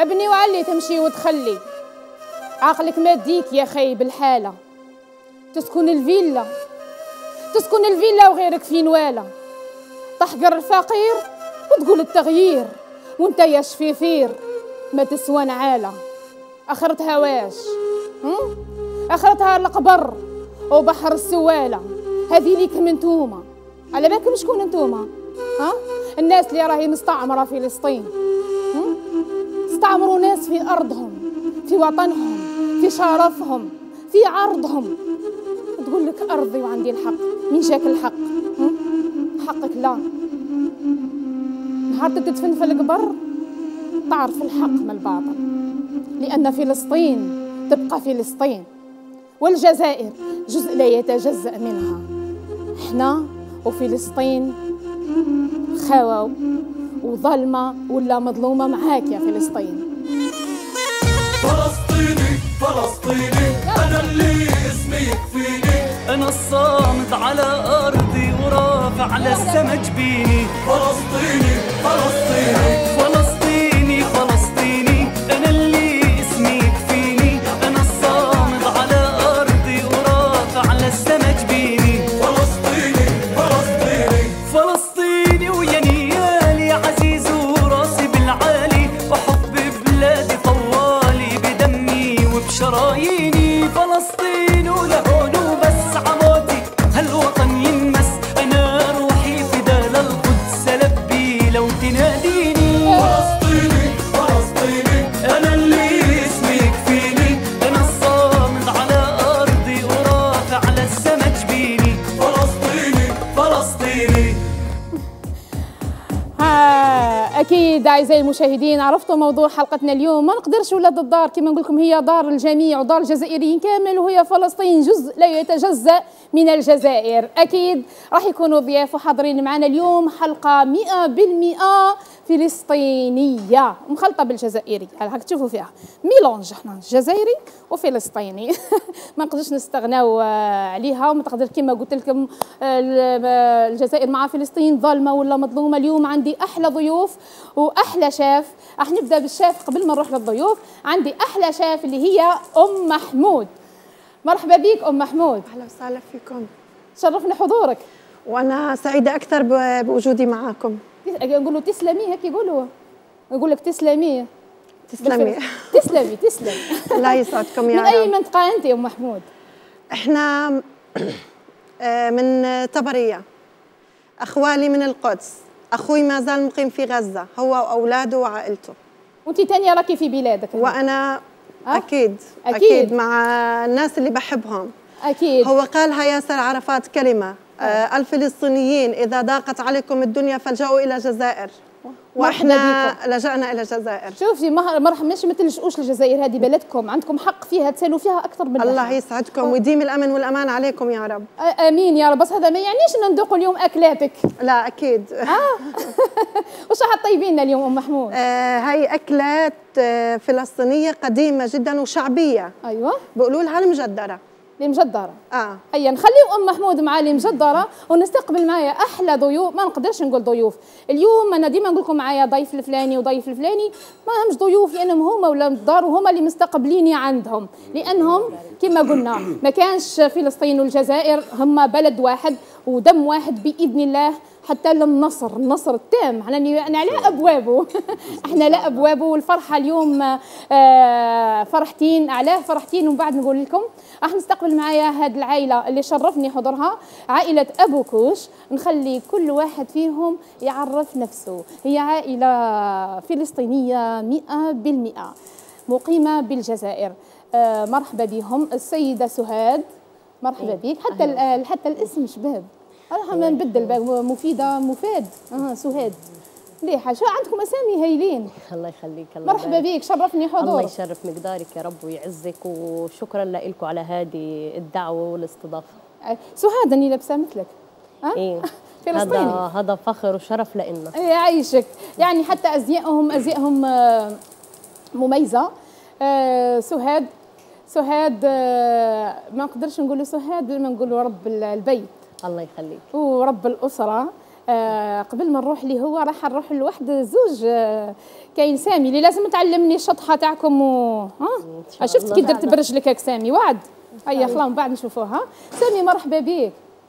ابني وعلي تمشي وتخلي عقلك ما ديك يا خايب الحالة. تسكن الفيلا وغيرك في نواله، تحقر الفقير وتقول التغيير، وانت يا شفيفير ما تسوى نعالة. اخرتها واش؟ اخرتها القبر وبحر السوالة. هذه ليكم انتوما، على بالكم شكون انتوما؟ الناس اللي راهي مستعمرة فلسطين، استعمروا ناس في أرضهم، في وطنهم، في شرفهم، في عرضهم. تقول لك أرضي وعندي الحق. مين جاك الحق؟ حقك لا. نهار تدفن في القبر تعرف الحق من الباطل، لأن فلسطين تبقى فلسطين، والجزائر جزء لا يتجزأ منها. احنا وفلسطين خاوة وظلمة ولا مظلومة معاك يا فلسطين. فلسطيني أنا اللي اسمي يكفيني، أنا الصامت على أرضي ورافع للسما جبيني. فلسطيني أنا اللي اسمي يكفيني، أنا الصامت على أرضي ورافع للسما جبيني. فلسطيني ويا نيالي عزيز وراسي بالعالي، وحب بلادي طوالي بدمي وبشراييني. فلسطين ولهون وبس عمودي هالوطن ينمس، أنا روحي فدا للقدس لبي لو تناديني. فلسطيني أنا اللي اسمي يكفيني، أنا الصامد على أرضي ورافع للسما جبيني. فلسطيني. أكيد أعزائي المشاهدين عرفتوا موضوع حلقتنا اليوم. ما نقدرش ولاد الدار كما نقول لكم، هي دار الجميع ودار الجزائريين كامل، وهي فلسطين جزء لا يتجزأ من الجزائر. أكيد راح يكونوا ضياف وحاضرين معنا اليوم حلقة 100% فلسطينية مخلطة بالجزائري. هاك تشوفوا فيها ميلونج، احنا جزائري وفلسطيني. ما نقدرش نستغناو عليها، وما تقدر كما قلت لكم الجزائر مع فلسطين ظالمة ولا مظلومة. اليوم عندي أحلى ضيوف وأحلى شاف. راح نبدأ بالشاف قبل ما نروح للضيوف. عندي أحلى شاف اللي هي أم محمود. مرحبا بك أم محمود. أهلا وسهلا فيكم، شرفنا حضورك، وأنا سعيدة أكثر بوجودي معكم. يقولوا تسلمي، هيك يقول لك تسلمي. تسلمي. تسلمي. الله يسعدكم يا رب. من أي منطقة أنت يا أم محمود؟ إحنا من طبرية، أخوالي من القدس، أخوي ما زال مقيم في غزة هو وأولاده وعائلته. وأنت تانية راكي في بلادك؟ وأنا أكيد مع الناس اللي بحبهم. أكيد. هو قالها ياسر عرفات كلمة، الفلسطينيين إذا ضاقت عليكم الدنيا فالجأوا إلى الجزائر، واحنا لجأنا إلى الجزائر. شوفي مرحبا، مش ما تلجؤوش للجزائر، هذه بلدكم، عندكم حق فيها، تسالوا فيها أكثر من الله يسعدكم ويديم الأمن والأمان عليكم يا رب. آمين يا رب. بس هذا ما يعنيش إن ندوقوا اليوم أكلاتك. لا أكيد. وش راح تطيبين لنا اليوم أم محمود؟ هاي أكلات فلسطينية قديمة جدا وشعبية. أيوة. بيقولوا لها المجدرة. المجدرة. هيا نخليو أم محمود مع المجدرة، ونستقبل معايا أحلى ضيوف. ما نقدرش نقول ضيوف اليوم، أنا ديما نقول لكم معايا ضيف الفلاني وضيف الفلاني، ما همش ضيوف لأنهم هما ولا الدار وهما اللي مستقبليني عندهم، لأنهم كما قلنا ما كانش فلسطين والجزائر هما بلد واحد ودم واحد بإذن الله حتى للنصر التام. احنا على ابوابه. احنا لا ابوابه، والفرحه اليوم فرحتين علاه فرحتين. ومن بعد نقول لكم راح نستقبل معايا هذه العائله اللي شرفني حضورها، عائله ابو كوش. نخلي كل واحد فيهم يعرف نفسه. هي عائله فلسطينيه 100% مقيمه بالجزائر. مرحبا بهم. السيده سهاد، مرحبا بك. حتى الاسم شباب، راح نبدل مفاد. سهاد مليحه. شو عندكم اسامي هايلين. الله يخليك. الله مرحبا بك، شرفني حضورك. الله يشرف مقدارك يا رب ويعزك، وشكرا لكم على هذه الدعوه والاستضافه. سهاد اني لابسه مثلك. ايه فلسطيني. هذا فخر وشرف لنا. يعيشك. يعني حتى ازيائهم مميزه. سهاد ما نقدرش نقولوا سهاد، ما نقولوا رب البيت. الله يخليك. ورب الأسرة. قبل ما نروح اللي هو راح نروح لواحد زوج كاين سامي اللي لازم تعلمني الشطحه تاعكم شفت كي درت برجلك هاك سامي وعد. هيا خلاص من بعد نشوفوها. سامي مرحبا بك.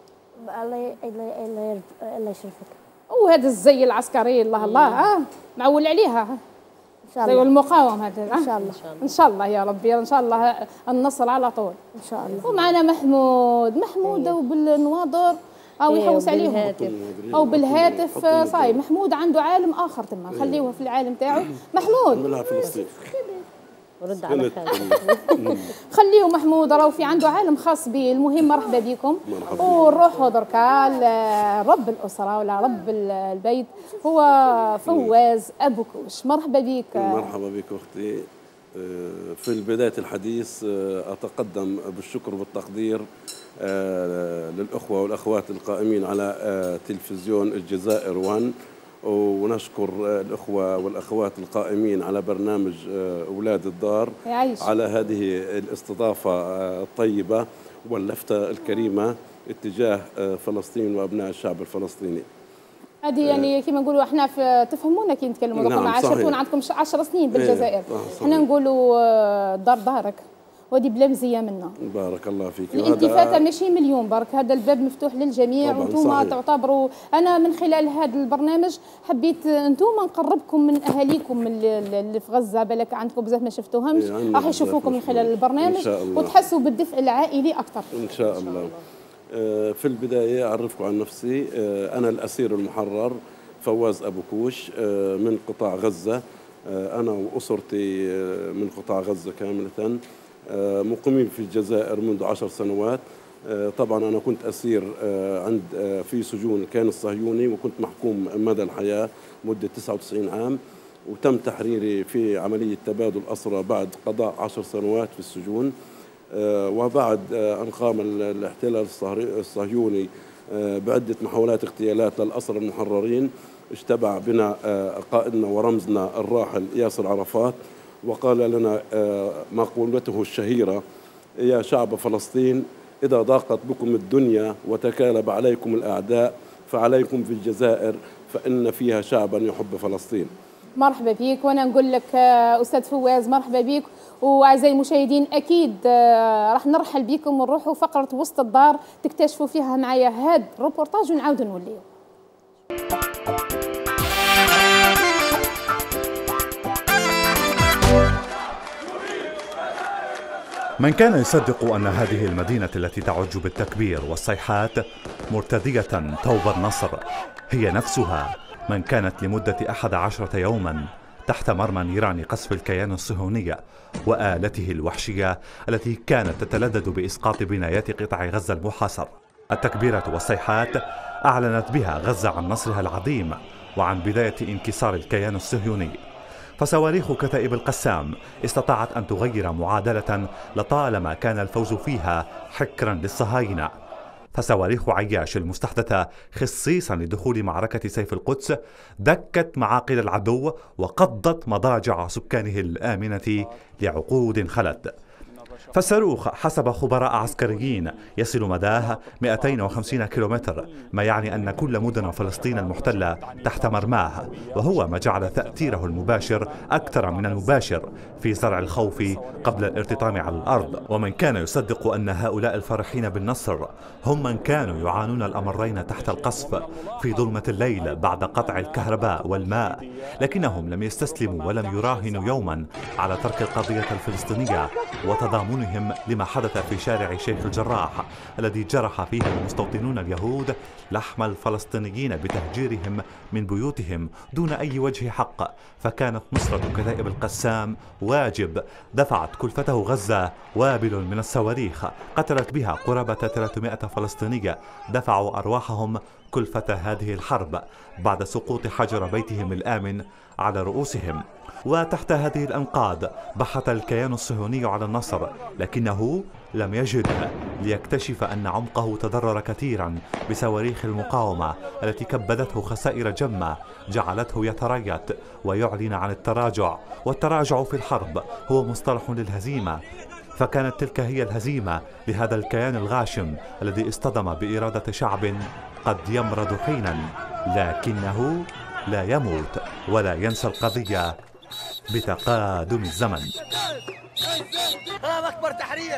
الله يشرفك. وهذا الزي العسكري الله الله معول عليها ان شاء الله. زي المقاوم هذا ان شاء الله. ان شاء الله يا ربي ان شاء الله النصر على طول ان شاء الله. ومعنا محمود وبالنواظر او يحوس عليهم او بالهاتف صاي. محمود عنده عالم اخر تما نخليوه في العالم تاعو. محمود رد على خليه محمود راهو في عنده عالم خاص به. المهم مرحبا بكم ونروحوا دركا لرب الاسره ولا رب البيت هو فواز ابو كوش. مرحبا بك. مرحبا بك اختي. في بدايه الحديث اتقدم بالشكر والتقدير للاخوه والاخوات القائمين على تلفزيون الجزائر 1 ونشكر الأخوة والأخوات القائمين على برنامج أولاد الدار على هذه الاستضافة الطيبة واللفتة الكريمة اتجاه فلسطين وأبناء الشعب الفلسطيني. هذه يعني كما نقولوا احنا تفهمونا كي نتكلموا لكم عاشرتون عندكم 10 سنين بالجزائر. احنا نقولوا دار دارك ودي بلا مزيه منا. بارك الله فيك. الالتفاته ماشي مليون برك، هذا الباب مفتوح للجميع وانتم تعتبروا. انا من خلال هذا البرنامج حبيت انتم نقربكم من اهاليكم اللي في غزه، بالك عندكم بزاف ما شفتوهمش راح يشوفوكم من خلال البرنامج وتحسوا بالدفء العائلي اكثر ان شاء الله. في البدايه اعرفكم عن نفسي. انا الاسير المحرر فواز ابو كوش من قطاع غزه. انا واسرتي من قطاع غزه كامله، مقيمين في الجزائر منذ 10 سنوات. طبعا أنا كنت أسير في سجون الكيان الصهيوني وكنت محكوم مدى الحياة مدة 99 عام، وتم تحريري في عملية تبادل أسرى بعد قضاء 10 سنوات في السجون. وبعد أن قام الاحتلال الصهيوني بعدة محاولات اغتيالات للأسرى المحررين، اشتبع بنا قائدنا ورمزنا الراحل ياسر عرفات وقال لنا مقولته الشهيرة: يا شعب فلسطين، إذا ضاقت بكم الدنيا وتكالب عليكم الأعداء فعليكم في الجزائر فإن فيها شعبا يحب فلسطين. مرحبا بك. وأنا نقول لك أستاذ فواز مرحبا بك. وأعزائي المشاهدين أكيد راح نرحل بكم ونروحوا فقرة وسط الدار تكتشفوا فيها معايا هذا الروبورتاج ونعاود نوليو. من كان يصدق أن هذه المدينة التي تعج بالتكبير والصيحات مرتدية ثوب النصر هي نفسها من كانت لمدة 11 يوما تحت مرمى نيران قصف الكيان الصهيوني وآلته الوحشية التي كانت تتلذذ بإسقاط بنايات قطاع غزة المحاصر. التكبيرة والصيحات أعلنت بها غزة عن نصرها العظيم وعن بداية انكسار الكيان الصهيوني. فصواريخ كتائب القسام استطاعت أن تغير معادلة لطالما كان الفوز فيها حكرا للصهاينة. فصواريخ عياش المستحدثة خصيصا لدخول معركة سيف القدس دكت معاقل العدو وقضت مضاجع سكانه الآمنة لعقود خلت. فالصاروخ حسب خبراء عسكريين يصل مداه 250 كيلومتر، ما يعني أن كل مدن فلسطين المحتلة تحت مرماه، وهو ما جعل تأثيره المباشر أكثر من المباشر في زرع الخوف قبل الارتطام على الأرض. ومن كان يصدق أن هؤلاء الفرحين بالنصر هم من كانوا يعانون الأمرين تحت القصف في ظلمة الليل بعد قطع الكهرباء والماء، لكنهم لم يستسلموا ولم يراهنوا يوما على ترك القضية الفلسطينية وتضامنهم لما حدث في شارع شيخ الجراح الذي جرح فيه المستوطنون اليهود لحم الفلسطينيين بتهجيرهم من بيوتهم دون أي وجه حق. فكانت نصرة كتائب القسام واجب دفعت كلفته غزة وابل من الصواريخ قتلت بها قرابة 300 فلسطينية دفعوا أرواحهم كلفة هذه الحرب بعد سقوط حجر بيتهم الآمن على رؤوسهم. وتحت هذه الأنقاض بحث الكيان الصهيوني على النصر، لكنه لم يجده ليكتشف أن عمقه تضرر كثيرا بصواريخ المقاومة التي كبدته خسائر جمة جعلته يتريث ويعلن عن التراجع. والتراجع في الحرب هو مصطلح للهزيمة، فكانت تلك هي الهزيمة لهذا الكيان الغاشم الذي اصطدم بإرادة شعب قد يمرض حينا لكنه لا يموت ولا ينسى القضية بتقادم الزمن. الله أكبر تحرير.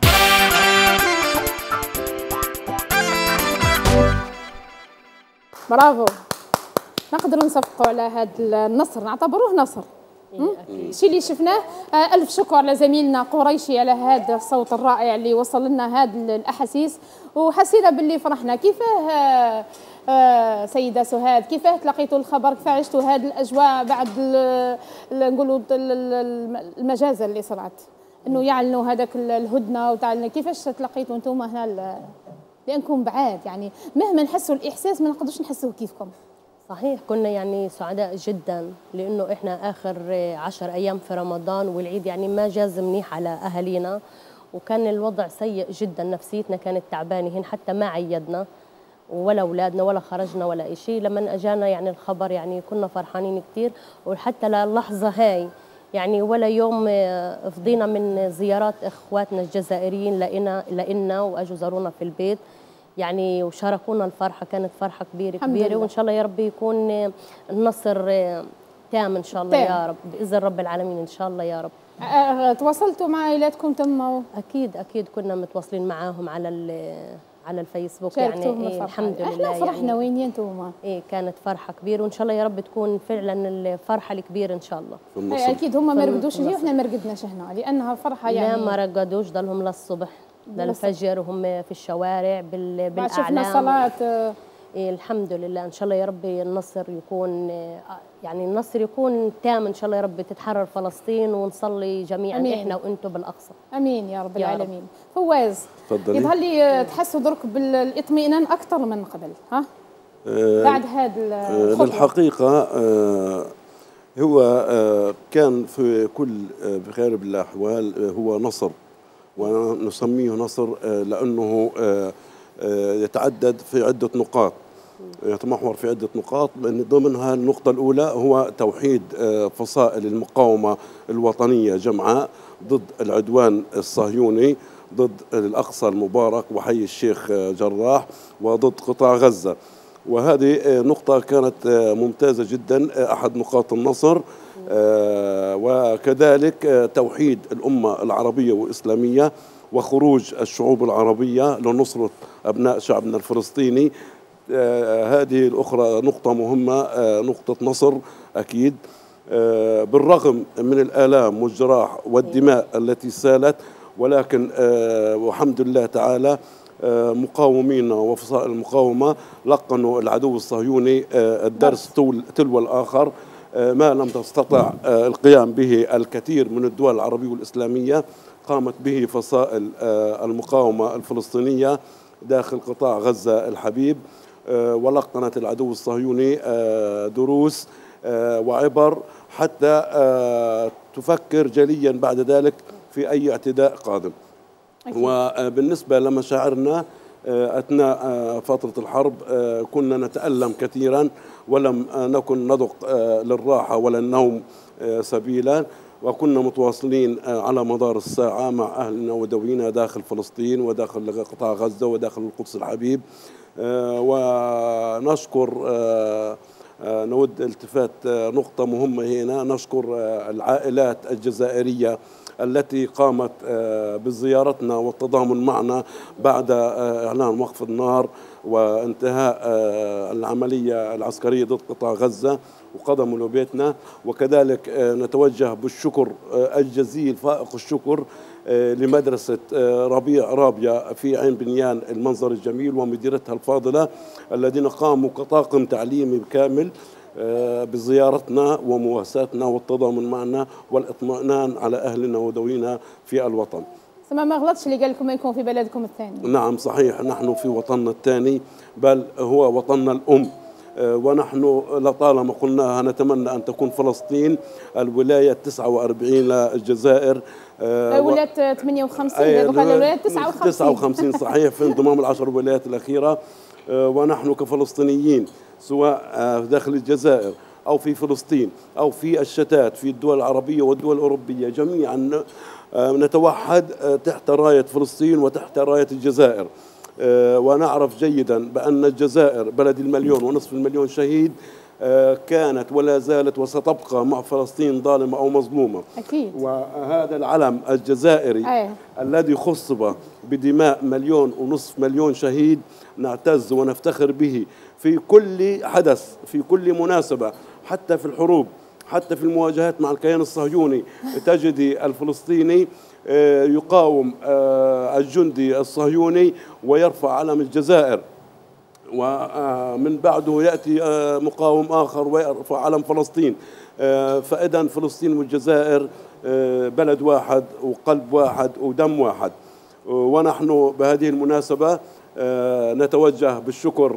برافو. نقدروا نصفقوا على هذا النصر، نعتبروه نصر. الشيء اللي شفناه. ألف شكر لزميلنا قريشي على هذا الصوت الرائع اللي وصل لنا هذه الأحاسيس، وحسينا باللي فرحنا. كيفاه سيدة سهاد، كيفاه تلقيتوا الخبر، كيف عشتوا هذه الأجواء بعد نقولوا المجازر اللي صرعت، إنه يعلنوا هذاك الهدنة وتعلنوا، كيفاش تلقيتوا أنتم هنا لأنكم بعاد، يعني مهما نحسوا الإحساس ما نقدرش نحسوه كيفكم. صحيح، كنا يعني سعداء جدا لأنه إحنا آخر 10 أيام في رمضان، والعيد يعني ما جاز منيح على أهالينا، وكان الوضع سيء جدا، نفسيتنا كانت تعبانة، حتى ما عيدنا ولا أولادنا ولا خرجنا ولا شيء. لما أجانا يعني الخبر يعني كنا فرحانين كتير، وحتى للحظة هاي يعني ولا يوم فضينا من زيارات إخواتنا الجزائريين لإلنا وأجوا زارونا في البيت يعني وشاركونا الفرحة. كانت فرحة كبيرة وإن شاء الله يا رب يكون النصر تام إن شاء الله يا رب بإذن رب العالمين إن شاء الله يا رب. تواصلتوا مع عائلاتكم تم؟ أكيد كنا متواصلين معاهم على الفيسبوك يعني الحمد لله. احنا فرحنا. وين انتم؟ كانت فرحة كبيرة وإن شاء الله يا رب تكون فعلا الفرحة الكبيرة إن شاء الله. أكيد هم ما رقدوش هي وإحنا ما رقدناش هنا لأنها فرحة يعني. لا ما رقدوش، ضلهم للصبح للفجر وهم في الشوارع بالأعلام. شفنا صلاة. الحمد لله إن شاء الله يا رب النصر يكون يعني النصر يكون تام إن شاء الله يا رب، تتحرر فلسطين ونصلي جميعا أمين. إحنا وأنتم بالأقصى. أمين يا رب العالمين. فواز يظهر لي تحسوا درك بالاطمئنان أكثر من قبل ها؟ بعد هذا الخطوة. للحقيقة هو كان في كل بغالب الأحوال هو نصر، ونسميه نصر لأنه يتعدد في عدة نقاط، يتمحور في عدة نقاط، من ضمنها النقطة الأولى هو توحيد فصائل المقاومة الوطنية جمعاء ضد العدوان الصهيوني، ضد الأقصى المبارك وحي الشيخ جراح وضد قطاع غزة. وهذه نقطة كانت ممتازة جدا، أحد نقاط النصر. وكذلك توحيد الأمة العربية والإسلامية وخروج الشعوب العربية لنصرة أبناء شعبنا الفلسطيني. هذه الأخرى نقطة مهمة، نقطة نصر أكيد، بالرغم من الآلام والجراح والدماء التي سالت، ولكن والحمد لله تعالى مقاومين وفصائل المقاومة لقنوا العدو الصهيوني الدرس تلو الآخر، ما لم تستطع القيام به الكثير من الدول العربية والإسلامية قامت به فصائل المقاومة الفلسطينية داخل قطاع غزة الحبيب، ولقنت العدو الصهيوني دروس وعبر حتى تفكر جليا بعد ذلك في أي اعتداء قادم. وبالنسبة لمشاعرنا أثناء فترة الحرب كنا نتألم كثيرا ولم نكن نذق للراحة ولا النوم سبيلا، وكنا متواصلين على مدار الساعة مع أهلنا وذوينا داخل فلسطين وداخل قطاع غزة وداخل القدس الحبيب. ونشكر نود التفات نقطة مهمة هنا، نشكر العائلات الجزائرية التي قامت بزيارتنا والتضامن معنا بعد إعلان وقف النار وانتهاء العملية العسكرية ضد قطاع غزة وقدموا لبيتنا. وكذلك نتوجه بالشكر الجزيل فائق الشكر لمدرسة ربيع رابية في عين بنيان المنظر الجميل ومديرتها الفاضلة الذين قاموا كطاقم تعليمي كامل بزيارتنا ومواساتنا والتضامن معنا والاطمئنان على أهلنا وذوينا في الوطن. ما غلطش اللي قال لكم انكم في بلدكم الثاني. نعم صحيح، نحن في وطننا الثاني بل هو وطننا الأم، ونحن لطالما قلناها نتمنى أن تكون فلسطين الولاية 49 للجزائر، ولاية 58 الولاية 59 صحيح في انضمام ال10 ولايات الأخيرة. ونحن كفلسطينيين سواء داخل الجزائر أو في فلسطين أو في الشتات في الدول العربية والدول الأوروبية جميعا نتوحد تحت راية فلسطين وتحت راية الجزائر. ونعرف جيدا بأن الجزائر بلد 1.5 مليون شهيد كانت ولا زالت وستبقى مع فلسطين ظالمة أو مظلومة. أكيد. وهذا العلم الجزائري الذي خصب بدماء 1.5 مليون شهيد نعتز ونفتخر به في كل حدث، في كل مناسبة، حتى في الحروب، حتى في المواجهات مع الكيان الصهيوني. تجدي الفلسطيني يقاوم الجندي الصهيوني ويرفع علم الجزائر، ومن بعده يأتي مقاوم آخر ويرفع علم فلسطين. فإذا فلسطين والجزائر بلد واحد وقلب واحد ودم واحد. ونحن بهذه المناسبة نتوجه بالشكر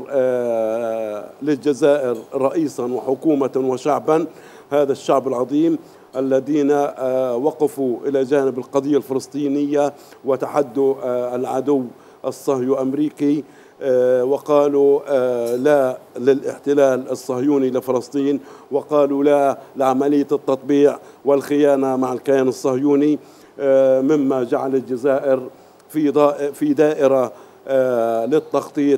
للجزائر رئيسا وحكومة وشعبا، هذا الشعب العظيم الذين وقفوا إلى جانب القضية الفلسطينية وتحدوا العدو الصهيو أمريكي، وقالوا لا للاحتلال الصهيوني لفلسطين، وقالوا لا لعملية التطبيع والخيانة مع الكيان الصهيوني، مما جعل الجزائر في دائرة للتخطيط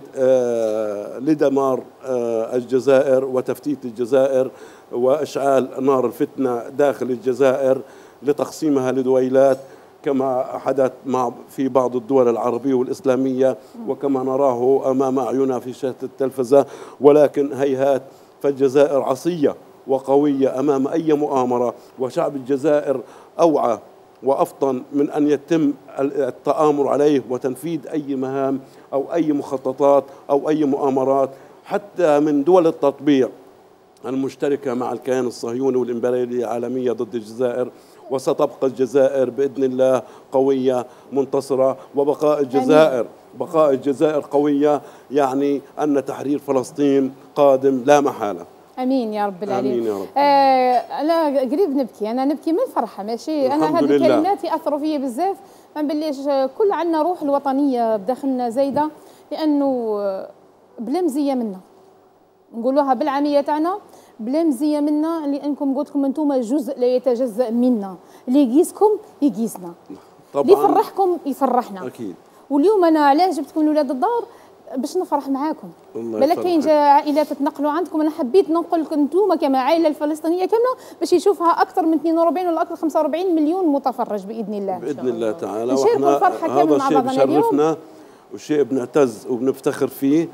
لدمار الجزائر وتفتيت الجزائر وإشعال نار الفتنة داخل الجزائر لتقسيمها لدويلات كما حدث في بعض الدول العربية والإسلامية وكما نراه أمام أعيننا في شاشة التلفزة. ولكن هيهات، فالجزائر عصية وقوية أمام أي مؤامرة، وشعب الجزائر أوعى وأفطن من أن يتم التآمر عليه وتنفيذ أي مهام أو أي مخططات أو أي مؤامرات حتى من دول التطبيع المشتركة مع الكيان الصهيوني والإمبراطورية العالمية ضد الجزائر. وستبقى الجزائر بإذن الله قوية منتصرة، وبقاء الجزائر قوية يعني أن تحرير فلسطين قادم لا محالة. امين يا رب العالمين. امين يا رب. انا قريب نبكي، انا نبكي من الفرحه ماشي. انا هذه الكلمات ياثروا فيا بزاف، ما نبليش كل عندنا روح الوطنيه بداخلنا زايده، لانه بلا مزيه منا نقولوها بالعاميه تاعنا، بلا مزيه منا، لانكم قلت لكم انتم جزء لا يتجزا منا، اللي يقيسكم يقيسنا، اللي يفرحكم يفرحنا. اكيد. واليوم انا علاش جبتكم لاولاد الدار؟ باش نفرح معاكم. بالك كاين عائلات تنقلوا عندكم، انا حبيت ننقل لكم انتم كما عائله الفلسطينيه كامله باش يشوفها اكثر من 42 ولا اكثر 45 مليون متفرج باذن الله. باذن الله تعالى. وحنا هذا الشيء بشرفنا وشيء بنعتز وبنفتخر فيه،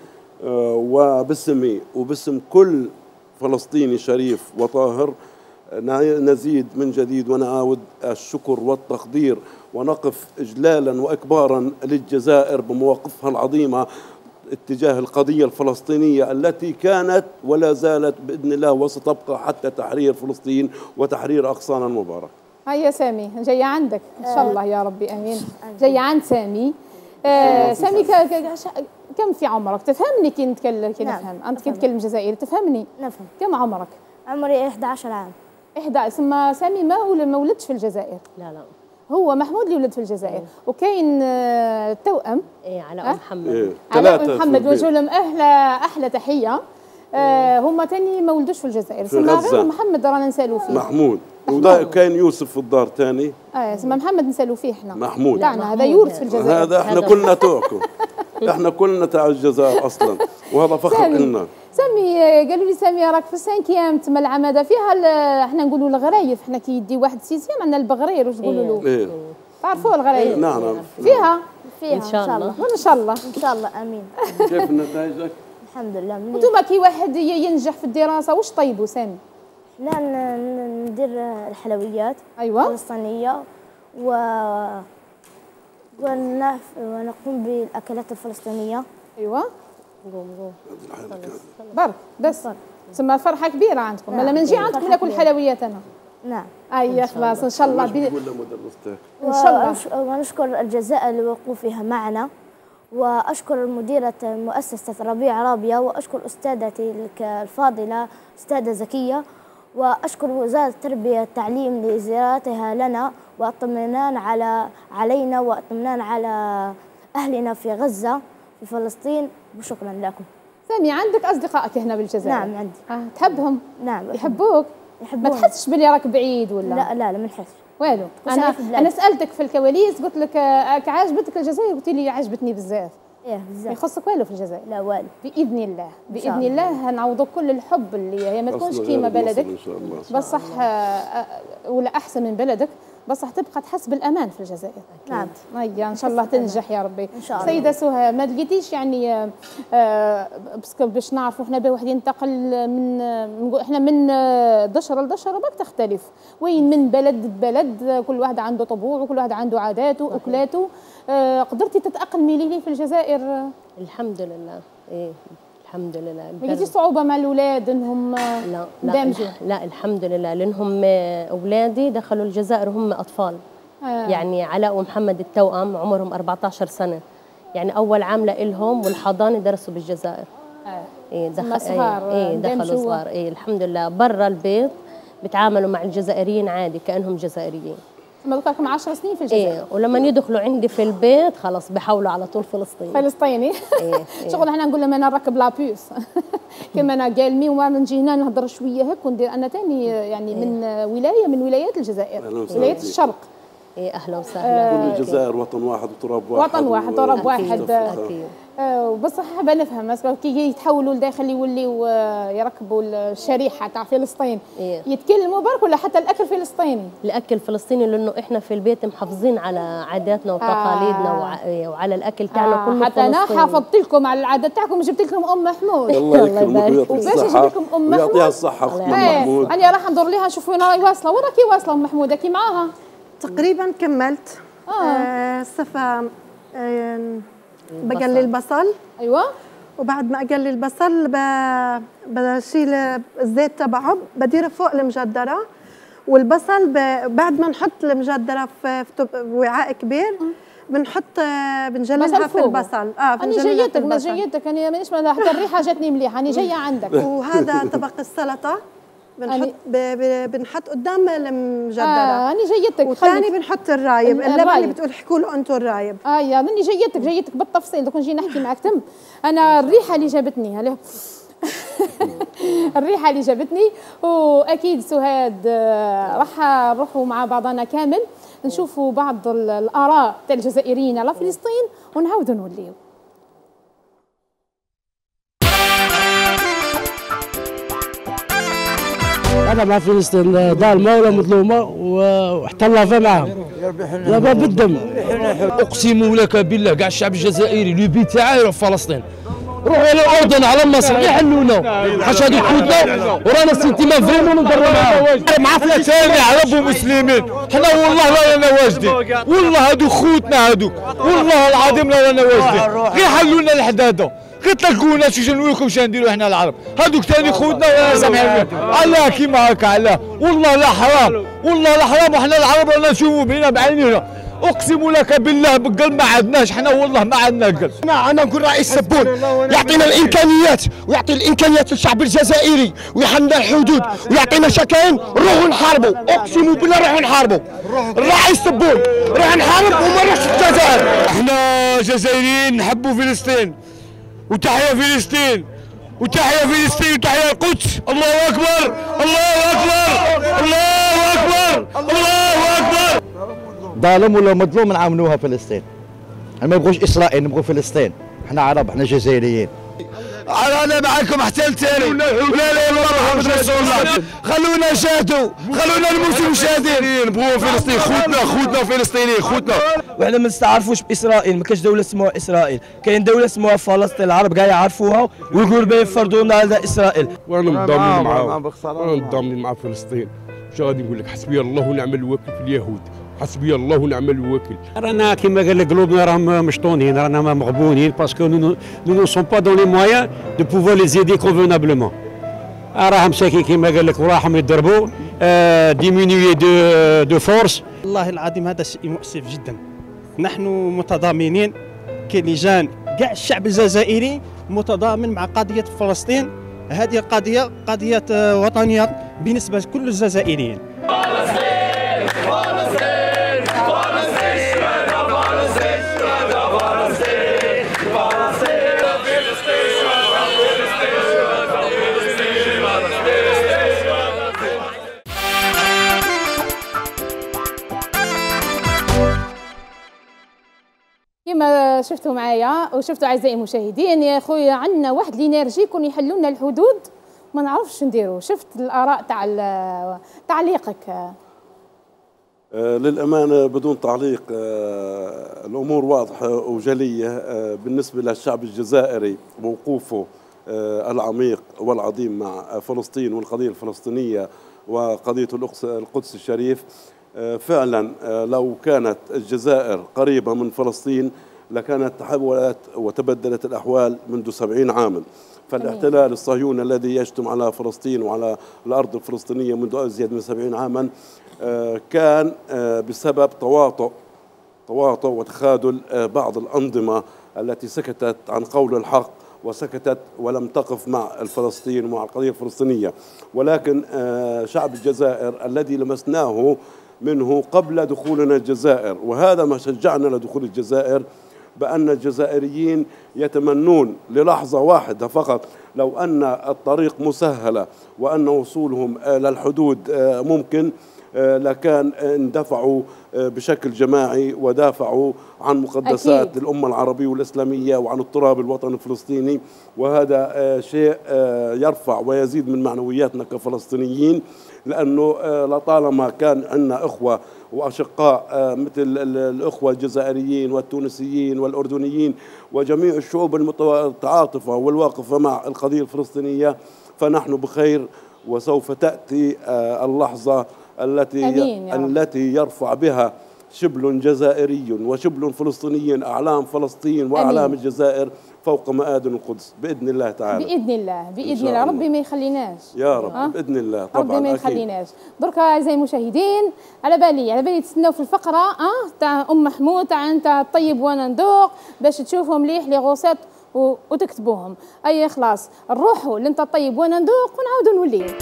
وباسمي وباسم كل فلسطيني شريف وطاهر نزيد من جديد ونعاود الشكر والتقدير، ونقف إجلالا وإكبارا للجزائر بمواقفها العظيمة اتجاه القضية الفلسطينية التي كانت ولا زالت بإذن الله وستبقى حتى تحرير فلسطين وتحرير أغصان المبارك. هيا سامي جاية عندك إن شاء الله يا ربي أمين. جاية عند سامي. سامي كم في عمرك؟ تفهمني كي نتكلم كي نفهم. أنت كي تتكلم جزائري تفهمني؟ نفهم. كم عمرك؟ عمري 11 عام. 11. ثم سامي ما ولدش في الجزائر. لا هو محمود اللي ولد في الجزائر. وكاين توأم علاء محمد. علاء محمد وجه لهم احلى تحيه. هما تاني ما ولدوش في الجزائر، ثم غير محمد رانا نسالوا فيه. محمود. وكاين يوسف في الدار ثاني. ثم محمد نسالوا فيه احنا. محمود تاعنا هذا يورث في الجزائر. هذا احنا كلنا توعكم. احنا كلنا تاع الجزائر اصلا، وهذا فخر لنا. سامي قالوا لي سامي راك في السانكيام تما العماده فيها احنا نقولوا الغرايف، احنا كي يدي واحد سيسيام عندنا البغرير واش تقولوا له؟ إيه. تعرفوا الغرايف؟ نعم. فيها ان شاء الله. وان شاء الله. ان شاء الله امين. كيف نتائجك؟ الحمد لله. انتم كي واحد ينجح في الدراسه واش طيبوا سامي؟ لا ندير الحلويات. ايوه. فلسطينيه ونقوم بالاكلات الفلسطينيه. ايوه. قوم برك بس تسمى فرحه كبيره عندكم. مالا ما نجي عندكم ناكل الحلويات انا. نعم. اي خلاص ان شاء الله. ان شاء الله. ونشكر الجزائر لوقوفها معنا، واشكر مديره مؤسسه ربيع رابيه، واشكر استاذتي الفاضله استاذه زكيه، واشكر وزاره التربيه والتعليم لزيارتها لنا واطمئنان علينا واطمئنان على اهلنا في غزه في فلسطين، وشكرا لكم. سامي عندك اصدقائك هنا بالجزائر؟ نعم عندي. تحبهم؟ نعم. يحبوك؟ ما تحسش بلي راك بعيد ولا؟ لا ما نحسش والو. انا سالتك في الكواليس قلت لك عجبتك الجزائر؟ قلت لي عجبتني بزاف. ايه بزاف. يخصك والو في الجزائر؟ لا والو. باذن الله باذن الله هنعوضوا كل الحب اللي هي ما تكونش كيما بلدك ان شاء الله بصح ولا احسن من بلدك، بصح تبقى تحس بالامان في الجزائر. نعم. هيا ان شاء الله تنجح يا ربي. ان شاء الله. سيده سهى ما لقيتيش يعني باسكو باش نعرفوا احنا واحد ينتقل من احنا من دشره لدشره باك تختلف، وين من بلد لبلد كل واحد عنده طبوع وكل واحد عنده عاداته واكلاته. قدرتي تتاقلمي ليه في الجزائر؟ الحمد لله. ايه الحمد لله. ما لقيتيش صعوبه مع الاولاد انهم دمجوا؟ لا الحمد لله، لانهم اولادي دخلوا الجزائر هم اطفال. يعني علاء ومحمد التوأم عمرهم 14 سنه، يعني اول عام لهم والحضانه درسوا بالجزائر. إيه صغار. ايه دخلوا صغار. ايه الحمد لله. برا البيت بتعاملوا مع الجزائريين عادي كانهم جزائريين. ما لكم 10 سنين في الجزائر. ايه ولما يدخلوا عندي في البيت خلاص بحولوا على طول فلسطيني. شغل احنا نقول لهم انا نركب لابوس كما انا قال مي وما نجي هنا نهضر شويه هيك وندير انا ثاني يعني من ولايه من ولايات الجزائر، ولايه الشرق. ايه اهلا وسهلا. كل الجزائر وطن واحد وتراب واحد. وطن واحد وتراب واحد. أكيد. بصح حابه نفهم كي يتحولوا لداخل يوليوا يركبوا الشريحه تاع فلسطين. إيه. يتكلموا برك ولا حتى الاكل فلسطيني؟ الاكل فلسطيني لانه احنا في البيت محافظين على عاداتنا وتقاليدنا وعلى الاكل تاعنا كله حتى انا حافظت لكم على العادات تاعكم، جبت لكم ام محمود. الله يكرمك وباش نجيب لكم ام محمود ويعطيها الصحه اختي محمود. انا راح ندور ليها نشوف وين راهي واصله. وين راكي واصله ام محمود؟ كي معاها تقريبا كملت. صفا بقلي البصل. ايوه. وبعد ما اقلي البصل بشيل الزيت تبعه بديره فوق المجدره، والبصل بعد ما نحط المجدره في وعاء وعاء كبير بنجللها في البصل. انا جيتك انا مانيش حتى الريحه جاتني مليحه، انا جايه عندك. وهذا طبق السلطه بنحط قدام المجدره. انا جيتك. وثاني بنحط الرايب اللبن اللي بتقول احكوا له انتم الرايب. يا انا جيتك بالتفصيل دوك نجي نحكي معك تم. انا الريحه اللي جابتني الريحه اللي جابتني. واكيد سهاد راح نروحوا مع بعضنا كامل نشوفوا بعض الاراء تاع الجزائريين على فلسطين ونعاودوا نوليو. أنا مع فلسطين ظالمة ولا مظلومة واحتلافها معهم دابا بالدم. أقسم لك بالله كاع الشعب الجزائري لو بي تاعي يروح فلسطين. روحوا على الأردن على مصر يحلونا حاش هذوك خوتنا ورانا سنتيمان فريمون ندروا معاهم. مع فلسطين عرب ومسلمين حنا والله لا رانا واجدين، والله هذوك خوتنا هذوك والله العظيم لا رانا واجدين. غير حلونا الحداده غير تلقونا شو نقول لكم شنو نديروا احنا العرب. هذوك ثاني خوتنا ولا سامحين علاه كيما هكا علاه. والله لا حرام والله لا حرام. وحنا العرب رانا نشوفوا بينا بعينينا. اقسم لك بالله بالقلب ما عندناش حنا والله ما عندنا قلب. انا نقول رئيس سبون يعطينا الامكانيات ويعطي الامكانيات للشعب الجزائري ويحمل الحدود ويعطينا شكاين نروحوا نحاربوا. اقسم بالله نروحوا نحاربوا. الرئيس سبون نروح نحارب وما نروحش الجزائر. احنا جزائريين نحبوا فلسطين وتحيا فلسطين وتحيا فلسطين وتحيا القدس. الله اكبر الله اكبر الله اكبر الله اكبر. ظالم ولا مظلوم نعاونوها فلسطين. احنا ما نبغوش اسرائيل نبغوا فلسطين. احنا عرب احنا جزائريين. انا معكم حتى الثاني. لا لا الا محمد رسول الله. خلونا نشاهدوا خلونا نموتوا مشاهدين. نبغوا فلسطين خوتنا فلسطينيين خوتنا. وحنا ما نستعرفوش باسرائيل، ما كاينش دوله اسمها اسرائيل، كاين دوله اسمها فلسطين. العرب كاع يعرفوها ويقولوا بين يفرضوا لنا على اسرائيل. وانا مضامن معاهم وانا مضامن مع فلسطين. شو غادي نقول لك حسبي الله ونعم الوكيل في اليهود. حسبي الله ونعم الوكيل. رانا كما قال لك قلوبنا راهم مشطونين رانا مغبونين باسكو نو نو سون با دون لي مويان دو بوفوار لي زيدي كونفونابلمون. راهم مساكين كما قال لك وراهم يضربوا ديمينيي دو فورس. والله العظيم هذا شيء مؤسف جدا. نحن متضامنين كلجان كاع الشعب الجزائري متضامن مع قضيه فلسطين. هذه قضيه وطنيه بالنسبه لكل الجزائريين. كما شفتوا معايا وشفتوا اعزائي المشاهدين يا خويا عندنا واحد الانرجي كون يحلوا لنا الحدود ما نعرفش نديروا. شفت الاراء تاع تعليقك؟ للأمانة بدون تعليق الأمور واضحة وجلية بالنسبة للشعب الجزائري ووقوفه العميق والعظيم مع فلسطين والقضية الفلسطينية وقضية القدس الشريف. فعلا لو كانت الجزائر قريبة من فلسطين لكانت تحولت وتبدلت الأحوال منذ 70 عاما. فالاحتلال الصهيوني الذي يشتم على فلسطين وعلى الأرض الفلسطينية منذ أزيد من 70 عاما كان بسبب تواطؤ وتخاذل بعض الأنظمة التي سكتت عن قول الحق وسكتت ولم تقف مع الفلسطين ومع القضية الفلسطينية. ولكن شعب الجزائر الذي لمسناه منه قبل دخولنا الجزائر، وهذا ما شجعنا لدخول الجزائر، بأن الجزائريين يتمنون للحظة واحدة فقط لو أن الطريق مسهلة وأن وصولهم للحدود ممكن، لكان اندفعوا بشكل جماعي ودافعوا عن مقدسات أكيد. الأمة العربية والإسلامية وعن التراب الوطني الفلسطيني. وهذا شيء يرفع ويزيد من معنوياتنا كفلسطينيين، لأنه لطالما كان عندنا إخوة وأشقاء مثل الإخوة الجزائريين والتونسيين والأردنيين وجميع الشعوب المتعاطفة والواقفة مع القضية الفلسطينية، فنحن بخير. وسوف تأتي اللحظة التي يرفع بها شبل جزائري وشبل فلسطيني أعلام فلسطين وأعلام الجزائر فوق مآذن القدس بإذن الله تعالى. بإذن الله ربي ما يخليناش يا رب. بإذن الله طبعا ربي ما يخليناش. درك أعزائي المشاهدين على بالي تستناو في الفقرة تاع أم محمود تاع أنت طيب وأنا ندوق باش تشوفوا مليح لي غوسات وتكتبوهم. أي خلاص نروحوا لأنت طيب وأنا ندوق ونعاودوا نوليو.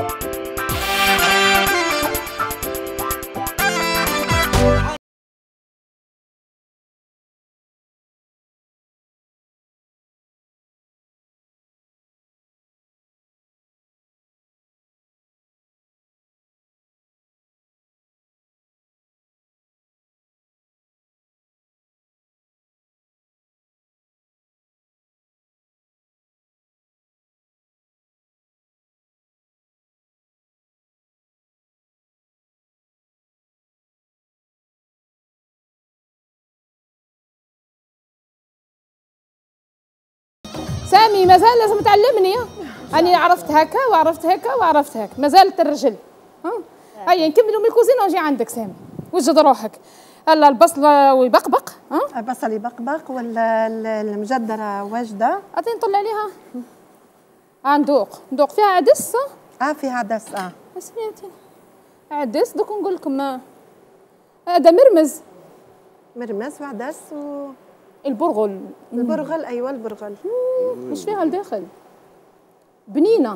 سامي مازال لازم تعلمني. أنا عرفت هكا وعرفت هكا وعرفت هكا، مازالت الرجل. هيا نكملوا من الكوزينة ونجي عندك سامي. وجد روحك. هلا البصل ويبقبق. البصل يبقبق ولا المجدرة واجدة. أعطيني نطلع عليها. ندوق فيها عدس. فيها عدس. سمعتي عدس دوك نقول لكم هذا مرمز وعدس البرغل. أيوة البرغل. وش فيها الداخل؟ بنينة.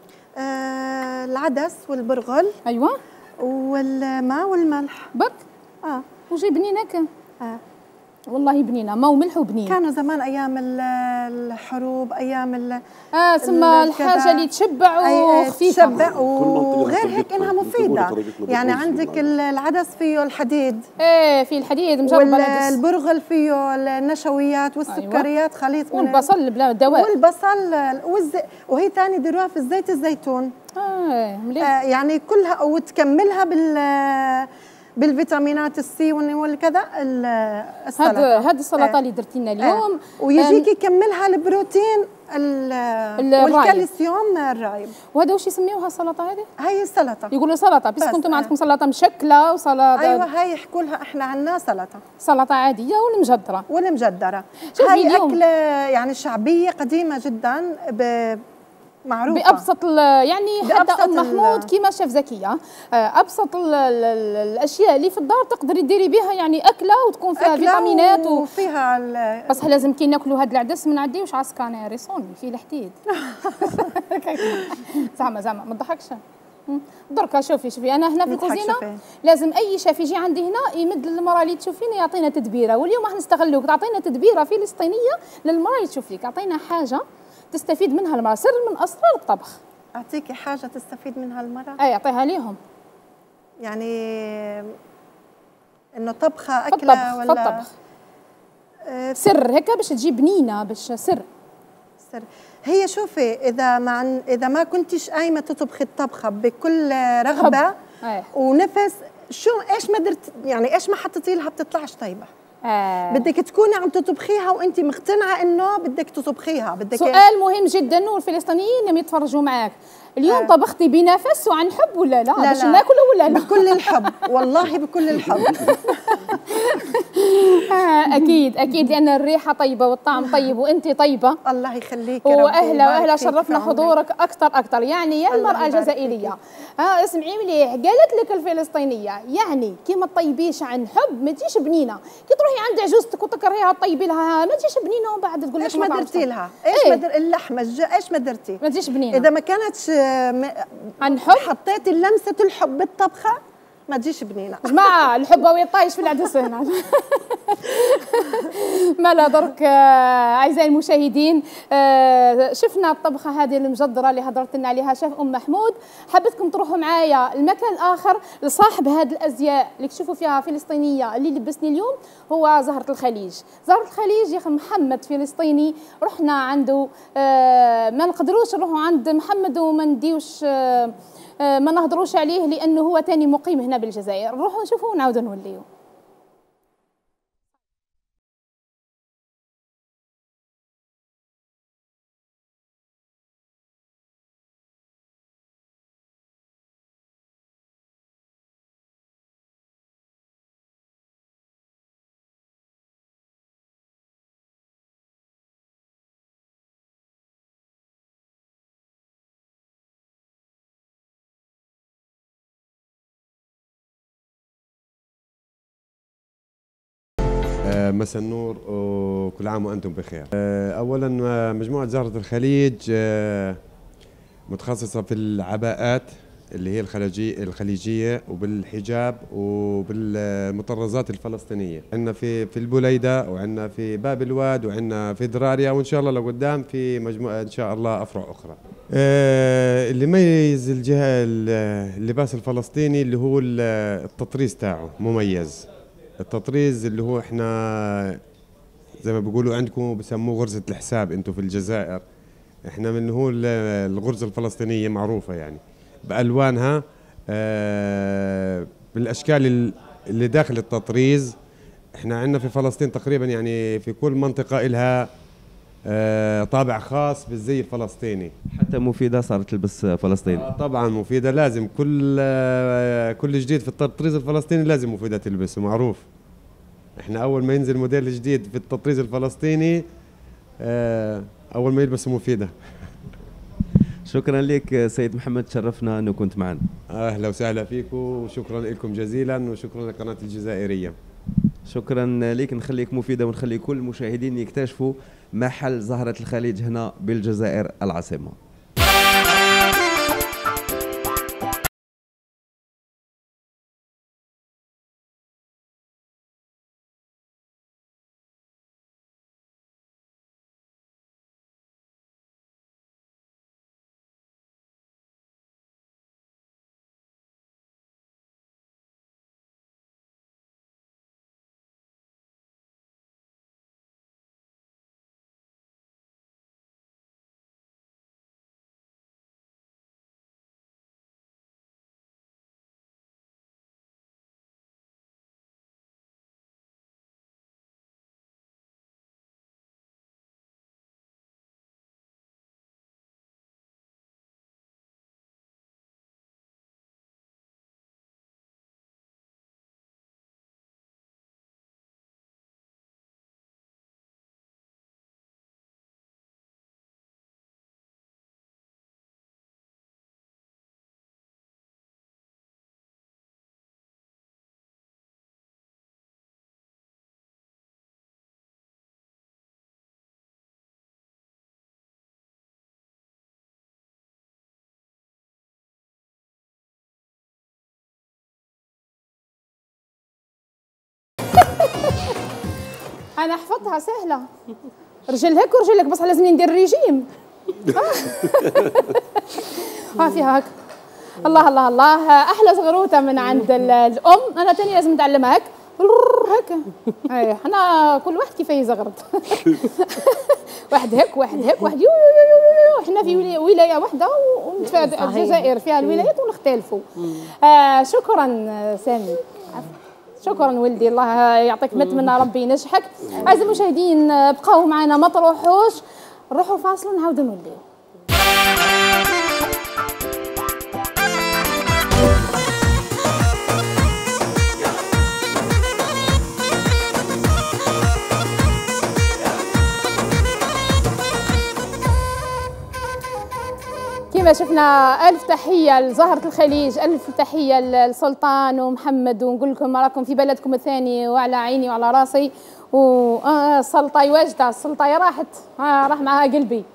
العدس والبرغل. أيوة. والماء والملح. بك؟ وجي بنينة كان؟ والله بنينة، ماء وملح وبنينة. كانوا زمان أيام الحروب أيام سما الحاجة اللي تشبع وخفيفة. تشبع وغير هيك إنها مفيدة. يعني عندك العدس فيه الحديد. فيه الحديد مجرب. والبرغل فيه النشويات والسكريات خليط من والبصل بلا دواء. والبصل وهي ثاني ديروها في الزيت الزيتون. يعني كلها وتكملها بالفيتامينات السي والكذا. السلطه هذه السلطه اللي درتي لنا اليوم ويجيك يكملها البروتين والكالسيوم الرايب. وهذا واش يسميوها السلطه هذه؟ هي السلطه يقولوا سلطه بس كنتم عندكم سلطه مشكله وسلطه. ايوه هي يحكوا لها احنا عندنا سلطه عاديه والمجدره. هي اكله يعني شعبيه قديمه جدا معروفة بأبسط يعني حتى أم محمود كيما شيف زكية أبسط الأشياء اللي في الدار تقدري ديري بها يعني أكلة وتكون فيها فيتامينات وفيها بس لازم كي ناكلوا هاد العدس ما نعديوش على السكانير يصوني فيه الحديد. زعما ما تضحكش. دركا شوفي انا هنا في الكوزينه لازم اي شيف يجي عندي هنا يمد للمراه اللي تشوفيني يعطينا تدبيره، واليوم راح نستغلوك تعطينا تدبيره فلسطينيه للمراه اللي تشوفيك، اعطينا حاجه تستفيد منها المرأة، سر من أسرار الطبخ. أعطيكي حاجة تستفيد منها المرأة؟ أي أعطيها ليهم. يعني إنه طبخة أكلة ولا الطبخ. سر هيك باش تجي بنينه، باش سر هي شوفي اذا ما كنتيش قايمه تطبخي الطبخه بكل رغبه ونفس، ايش ما درت يعني، ايش ما حطيتي لها بتطلعش طيبه. بدك تكوني عم تطبخيها وانت مقتنعه انه بدك تطبخيها. سؤال مهم جدا والفلسطينيين لم يتفرجوا معك اليوم. طبختي بنفس وعن حب ولا لا؟ باش ناكل ولا لا؟ بكل الحب والله، بكل الحب. اكيد اكيد، لان الريحه طيبه والطعم طيب وانت طيبه. الله يخليك. واهلا شرفنا حضورك اكثر يعني يا المراه الجزائريه. اسمعي مليح، قالت لك الفلسطينيه يعني كي ما تطيبيش عن حب ما تجيش بنينه، كي تروحي عند عجوزتك وتكرهيها تطيبي لها ما تجيش بنينه، ومن بعد تقول لك ايش ما درتي لها، اللحمه ايش ما درتي، ما تجيش بنينه اذا ما كانتش عن حب، حطيتي لمسه الحب بالطبخه ما تجيش بنينه. جماعه الحب ويطايش في العدس هنا. مالا درك اعزائي المشاهدين، شفنا الطبخه هذه المجدره اللي هضرت لنا عليها شيف محمود. حبيتكم تروحوا معايا المكان الاخر لصاحب هذه الازياء اللي تشوفوا فيها فلسطينيه اللي لبسني اليوم، هو زهره الخليج. زهره الخليج يا اخي محمد فلسطيني، رحنا عنده ما نقدروش نروحوا عند محمد وما نديوش ما نهضروش عليه لانه هو تاني مقيم هنا بالجزائر. نروحوا نشوفوا ونعاودوا نوليو. مساء النور وكل عام وأنتم بخير. أولا مجموعة زهرة الخليج متخصصة في العباءات اللي هي الخليجية وبالحجاب وبالمطرزات الفلسطينية. عندنا في البوليدة، وعندنا في باب الواد، وعندنا في دراريا، وإن شاء الله لقدام في مجموعة إن شاء الله أفرع أخرى. اللي يميز اللباس الفلسطيني اللي هو التطريز تاعه مميز. التطريز اللي هو احنا زي ما بيقولوا عندكم بسموه غرزة الحساب انتم في الجزائر، احنا من هو الغرزة الفلسطينية معروفة يعني بألوانها، بالأشكال اللي داخل التطريز. احنا عندنا في فلسطين تقريبا يعني في كل منطقة إلها طابع خاص بالزي الفلسطيني. حتى مفيدة صارت تلبس فلسطيني. طبعا مفيدة لازم، كل جديد في التطريز الفلسطيني لازم مفيدة تلبسه، معروف. احنا اول ما ينزل موديل جديد في التطريز الفلسطيني اول ما يلبسوا مفيدة. شكرا لك سيد محمد، تشرفنا انه كنت معنا. اهلا وسهلا فيكم وشكرا لكم جزيلا، وشكرا للقناة الجزائرية. شكرا لك، نخليك مفيدة ونخلي كل المشاهدين يكتشفوا محل زهرة الخليج هنا بالجزائر العاصمة. أنا حفظتها سهلة، رجل هيك ورجل هيك، بس لازم ندير ريجيم. فيها هيك. الله الله الله، أحلى زغروتة من عند الأم، أنا تاني لازم نتعلمها هيك. هكا. اي حنا كل واحد كيف يزغرد. واحد هك واحد هك واحد احنا في ولايه واحده الجزائر فيها الولايات ونختلفوا. شكرا سامي. شكرا ولدي، الله يعطيك، نتمنى ربي ينجحك. اعزائي المشاهدين بقاو معنا ما تروحوش، نروحوا فاصل ونعاودوا نوليو. كما شفنا ألف تحية لزهرة الخليج، ألف تحية لسلطان ومحمد، ونقول لكم راكم في بلدكم الثاني وعلى عيني وعلى راسي. السلطة واجدة، السلطة راحت، راح معها قلبي.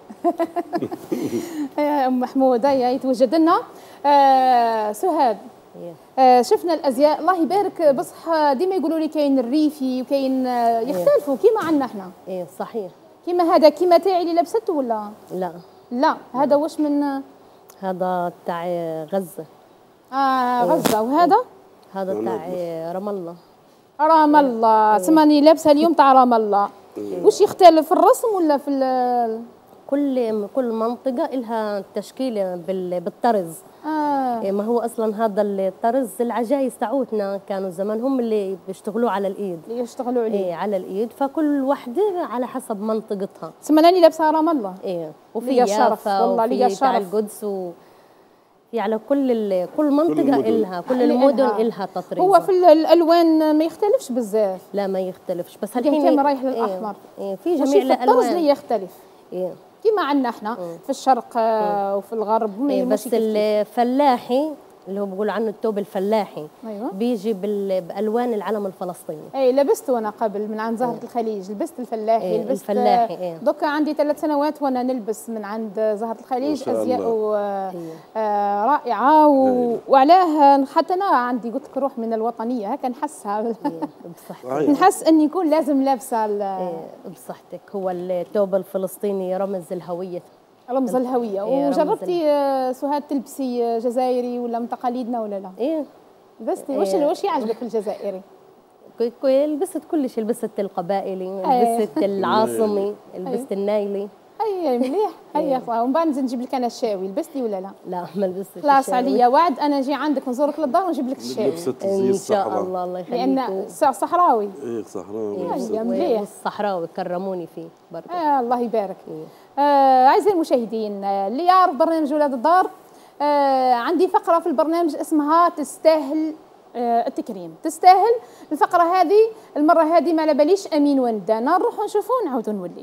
يا أم محمود هيا يتوجد لنا. سهاد، شفنا الازياء الله يبارك، بصح ديما يقولوا لي كاين الريفي وكاين يختلفوا كيما عندنا احنا. ايه صحيح. كيما هذا كيما تاعي اللي لبسته ولا لا؟ لا هذا واش من؟ هذا تاع غزة. غزة. وهذا؟ هذا تاع رام الله. رام الله. تسماني لابسه اليوم تاع رام الله. واش يختلف في الرسم ولا في كل منطقة لها تشكيلة بالطرز. ما هو اصلا هذا الطرز العجايز تاعوتنا كانوا زمان هم اللي بيشتغلوا على الايد. يشتغلوا عليه. على الايد، فكل وحده على حسب منطقتها. تسماني لابسه رام الله. وفي يافا والله ليا شرف. القدس على كل منطقه إلها، كل المدن إلها تطريز. هو في الالوان ما يختلفش بزاف. لا ما يختلفش، بس الحين كان رايح للاحمر. في جميع الالوان. الطرز اللي يختلف. كيما عندنا احنا في الشرق وفي الغرب. بس الفلاحي اللي هو بيقول عنه الثوب الفلاحي. أيوة. بيجي بالوان العلم الفلسطيني. اي لبسته انا قبل من عند زهرة الخليج، لبست الفلاحي. لبست الفلاحي. دوكا عندي 3 سنوات وانا نلبس من عند زهرة الخليج ازياء رائعه وعلاه حتى انا عندي قلت لك روح من الوطنيه هكا نحسها. نحس اني يكون لازم لابسه. بصحتك. هو الثوب الفلسطيني رمز الهويه. رمز الهويه. وجربتي سهاد تلبسي جزائري ولا من تقاليدنا ولا لا؟ لبستي واش يعجبك في الجزائري؟ لبست كل شيء، لبست القبائلي، لبست العاصمي، لبست النايلي. اي مليح. هيا ومن بعد نجيب لك انا الشاوي، لبستي ولا لا؟ لا ما لبستش. خلاص عليا وعد، انا نجي عندك نزورك للدار ونجيب لك الشاوي. ان شاء الله. الله يخليك. لان صحراوي. صحراوي. مليح. الصحراوي كرموني فيه برضه. الله يبارك. اعزائي المشاهدين، اللي يعرف برنامج ولاد الدار، عندي فقره في البرنامج اسمها تستاهل التكريم. تستاهل الفقره هذه. المره هذه ما على باليش امين وين دانا، نروحوا نشوفوا ونعاودوا نوليو.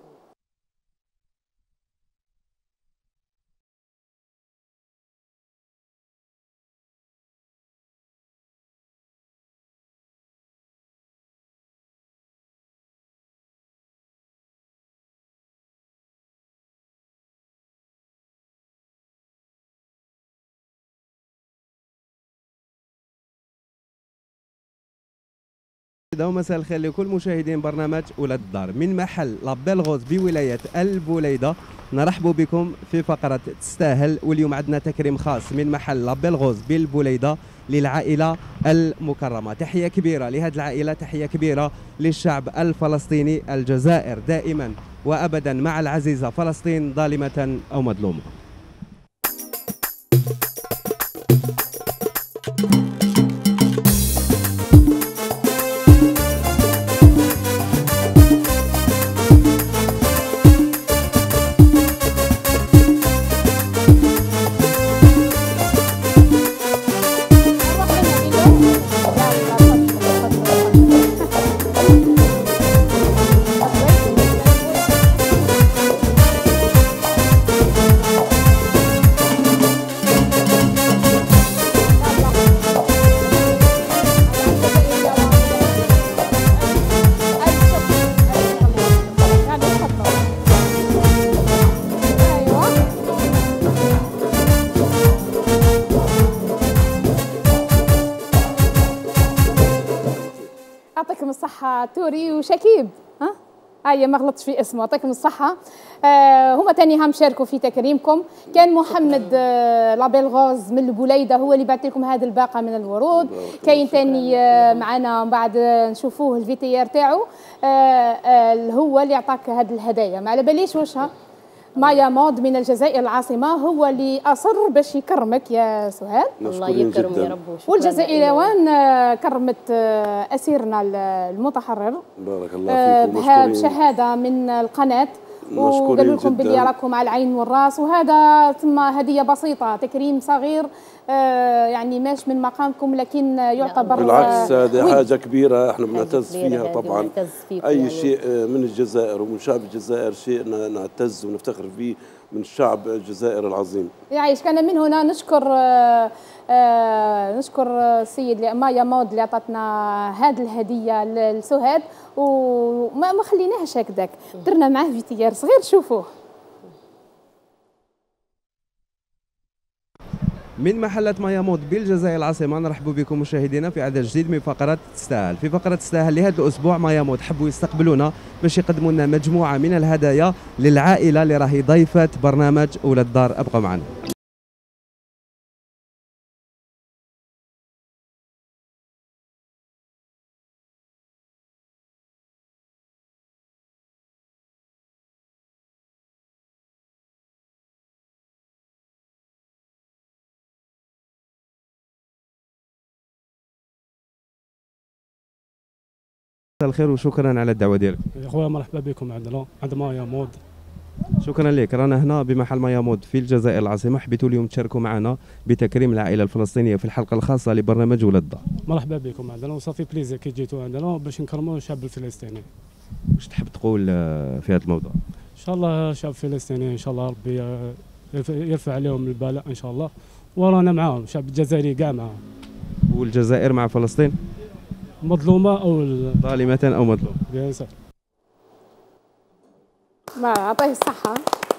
ومساء الخير لكل مشاهدين برنامج ولاد الدار من محل لابيلغوز بولاية البوليدة. نرحب بكم في فقرة تستاهل، واليوم عندنا تكريم خاص من محل لابيلغوز بالبوليدة للعائلة المكرمة. تحية كبيرة لهذه العائلة، تحية كبيرة للشعب الفلسطيني. الجزائر دائما وأبدا مع العزيزة فلسطين ظالمة أو مظلومة. يعطيكم الصحة توري وشكيب. هيا ما غلطتش في اسمه، يعطيكم الصحة. هما تاني هم شاركوا في تكريمكم. كان محمد لابيلغوز من البوليدة هو اللي بعث لكم هذه الباقة من الورود. كاين تاني معنا من بعد نشوفوه الفيتيار تاعو هو اللي يعطاك هذه الهدايا، ما على باليش وشها. مايا مود من الجزائر العاصمة هو اللي أصر باش يكرمك يا سهاد. الله يكرم يا رب. والجزائريوان كرمت أسيرنا المتحرر بارك الله فيكم بشهادة من القناة، وقالوا لكم بلي راكم على العين والراس، وهذا ثم هدية بسيطة، تكريم صغير يعني ماش من مقامكم، لكن يعتبر بالعكس هذه حاجة كبيرة احنا بنعتز فيها طبعا. أي يعني شيء من الجزائر ومن شعب الجزائر شيء نعتز ونفتخر فيه من شعب الجزائر العظيم. يعيش. كان من هنا نشكر السيد مايا مود اللي عطاتنا هذه الهدية لسهاد، وما خليناهش هكذاك، درنا معاه فيتيار صغير شوفوه. من محلة مايا مود بالجزائر العاصمة نرحب بكم مشاهدينا في عدد جديد من فقرة تستاهل. في فقرة تستاهل لهذا الأسبوع مايا مود حبوا يستقبلونا باش يقدموا لنا مجموعة من الهدايا للعائلة اللي راهي ضيفة برنامج أولاد الدار. أبقوا معنا. مساء الخير وشكرا على الدعوه ديالك. يا خويا مرحبا بكم عندنا عند مايا مود. شكرا لك. رانا هنا بمحل مايا مود في الجزائر العاصمه، حبيتوا اليوم تشاركوا معنا بتكريم العائله الفلسطينيه في الحلقه الخاصه لبرنامج ولاد الدار. مرحبا بكم عندنا وصافي بليزير كي جيتوا عندنا باش نكرموا الشعب الفلسطيني. واش تحب تقول في هذا الموضوع؟ ان شاء الله الشعب الفلسطيني ان شاء الله ربي يرفع عليهم البلاء ان شاء الله، ورانا معاهم الشعب الجزائري كاع معاهم. والجزائر مع فلسطين مظلومه او ظالمه او مظلومه. بيان سور. ما عطيه الصحة.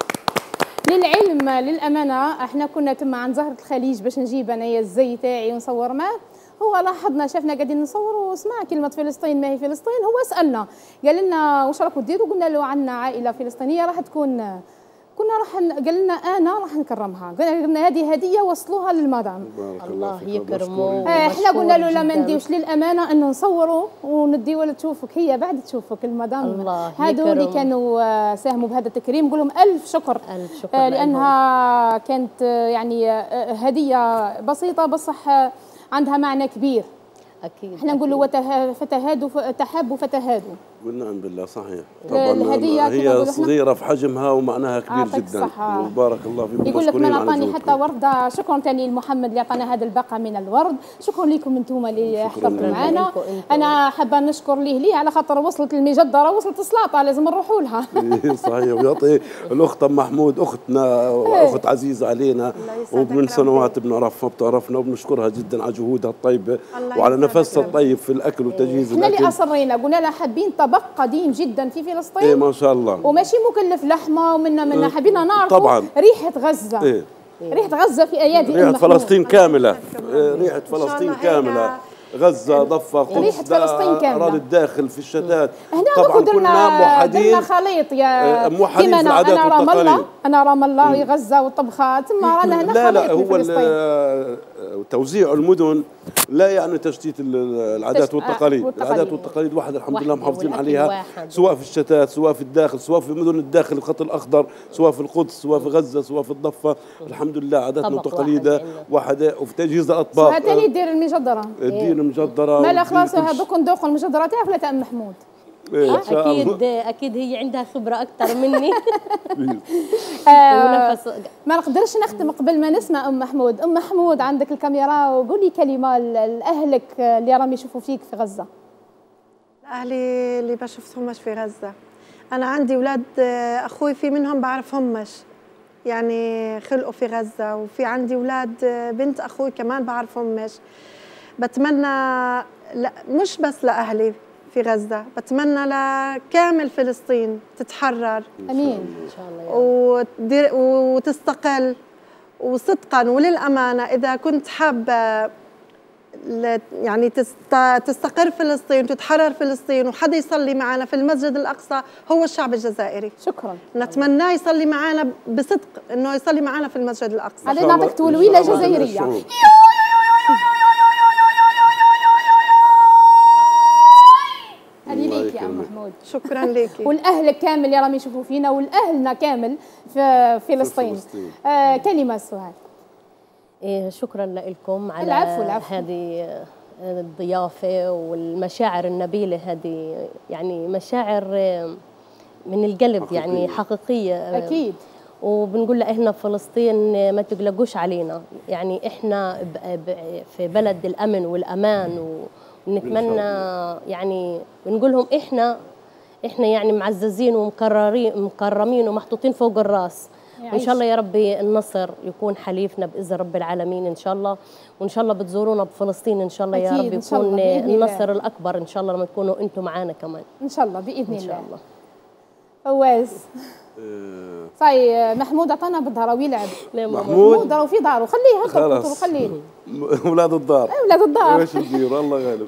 للعلم للأمانة احنا كنا تما عند زهرة الخليج باش نجيب انايا الزي تاعي ونصور معاه، هو لاحظنا شافنا قاعدين نصور وسمع كلمة فلسطين ما هي فلسطين، هو سألنا قال لنا واش راكم ديروا؟ قلنا له عندنا عائلة فلسطينية راح تكون، كنا قال لنا انا راح نكرمها، قلنا هذه هديه وصلوها للمدام. الله يكرمه. احنا قلنا له لا ما نديوش للامانه انه نصوروا ونديو ولا تشوفك هي بعد تشوفك المدام. هذو اللي كانوا ساهموا بهذا التكريم نقول لهم الف شكر. الف شكر لانها كانت يعني هديه بسيطه بصح عندها معنى كبير. اكيد. احنا نقولوا فتهادوا تحابوا فتهادوا. والنعم بالله صحيح. طبعا هي صغيره في حجمها ومعناها كبير جدا. وبارك الله فيكم. يقول لك من اعطاني حتى ورده، شكرا ثاني لمحمد اللي اعطانا هذا الباقه من الورد، شكرا لكم انتم اللي حضرتوا معنا. انا حابه نشكر ليه على خاطر وصلت المجدره، وصلت السلاطه لازم نروحوا لها. صحيح. ويعطي الاخت ام محمود اختنا واخت عزيزه علينا ومن سنوات بنعرفها بتعرفنا، وبنشكرها جدا على جهودها الطيبه وعلى نفسها الطيب في الاكل وتجهيز الاكل. احنا اللي اصرينا قلنا لها حابين طبق قديم جدا في فلسطين. ايه ما شاء الله. وماشي مكلف لحمه ومنا حبينا نعرفوا طبعا ريحه غزه. إيه؟ ريحه غزه في ايادي ريحه فلسطين كامله. ريحه فلسطين كامله. غزه ضفه قدس اراضي الداخل في الشتات. طبعا كنا موحدين، درنا خليط يا موحدين في العادات والتقاليد. انا رام الله غزه والطبخه ثم رانا هنا خليط. لا هو توزيع المدن لا يعني تشتيت العادات والتقاليد. العادات والتقاليد واحد الحمد لله محافظين عليها، سواء في الشتات سواء في الداخل سواء في مدن الداخل الخط الاخضر سواء في القدس سواء في غزه سواء في الضفه. الحمد لله عاداتنا وتقاليدنا واحده. وفي تجهيز الاطباق هاتني دير المجدره. الدين المجدره مالا خلاص هذوك ندوقوا المجدره تعرف لا تاع محمود. اكيد هي عندها خبره اكثر مني. ما نقدرش نختم قبل ما نسمع ام محمود. ام محمود عندك الكاميرا وقولي كلمه لاهلك اللي راهم يشوفوا فيك في غزه. اهلي اللي ما شفتهمش في غزه، انا عندي اولاد اخوي في منهم بعرفهمش يعني خلقوا في غزه، وفي عندي اولاد بنت اخوي كمان بعرفهمش. بتمنى لا مش بس لاهلي في غزة، بتمنى لكامل فلسطين تتحرر. امين ان شاء الله وتستقل. وصدقا وللامانه اذا كنت حابه يعني تستقر فلسطين وتتحرر فلسطين وحدا يصلي معنا في المسجد الأقصى هو الشعب الجزائري. شكرا. نتمناه يصلي معنا بصدق، إنه يصلي معنا في المسجد الأقصى. علينا نعطيك تولويلة جزائرية. هذه ليك يا أم محمود. شكرا لك. والأهل كامل يا رامي يشوفوا فينا والأهلنا كامل في فلسطين. كلمة سهاد. شكرا لكم على العفو. هذه الضيافة والمشاعر النبيلة هذه، يعني مشاعر من القلب حقيقية. يعني حقيقية أكيد. وبنقول لأهلنا في فلسطين ما تقلقوش علينا، يعني إحنا في بلد الأمن والأمان ونتمنى يعني بنقول لهم إحنا يعني معززين ومكرمين ومحطوطين فوق الراس. وإن شاء الله يا ربي النصر يكون حليفنا بإذن رب العالمين إن شاء الله، وإن شاء الله بتزورونا بفلسطين إن شاء الله يا رب يكون النصر الأكبر إن شاء الله لما تكونوا أنتم معانا كمان إن شاء الله بإذن الله. إن شاء الله. فواز صاي محمود عطانا بالدار ويلعب. محمود داروا في داره خليه هكا خليه. أولاد الدار. أولاد الدار. ايش ندير الله غالب.